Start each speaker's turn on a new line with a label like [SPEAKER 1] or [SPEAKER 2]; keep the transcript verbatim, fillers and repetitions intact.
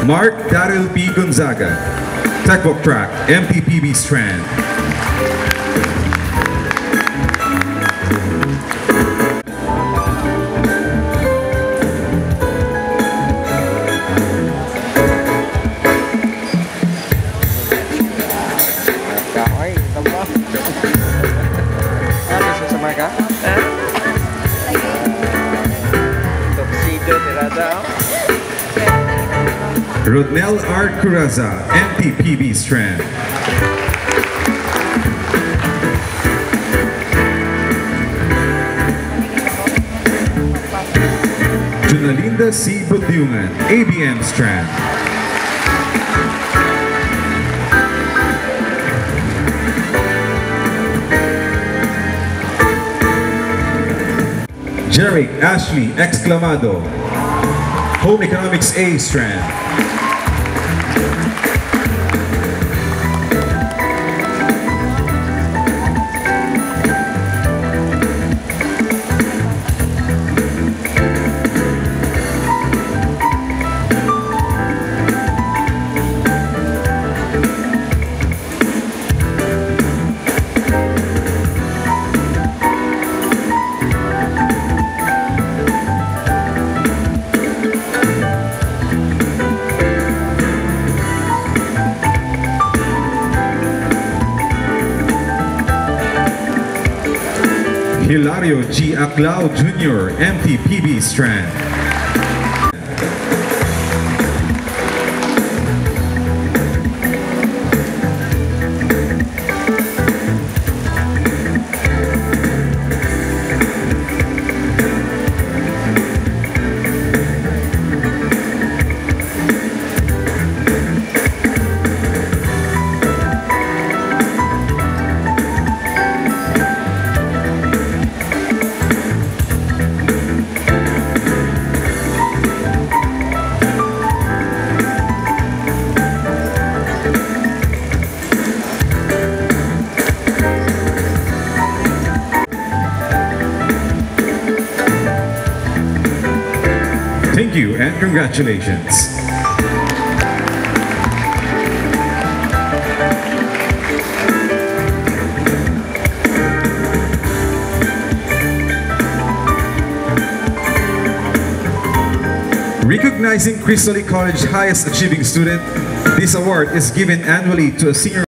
[SPEAKER 1] Mark Daryl P. Gonzaga, Tech Walk Track, M T P B Strand. Rodnel R. Curaza, M T P B Strand. Junalinda C. Budyungan, A B M Strand. Jerick Ashley Exclamado, Home Economics A Strand. Hilario G. Panglao Junior, M T P B Strand. Thank you and congratulations. Recognizing Cristal College highest achieving student, this award is given annually to a senior